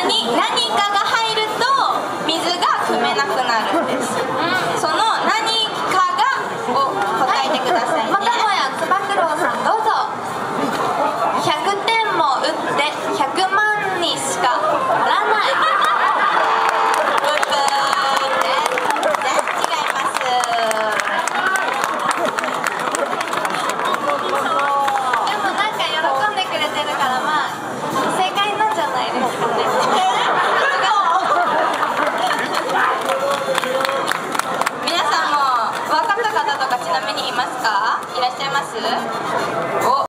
に何かが入ると水が汲めなくなるんです、その何かがを答えてくださいね。 またもやつば九郎さんどうぞ。100点も打って100万にしかならない。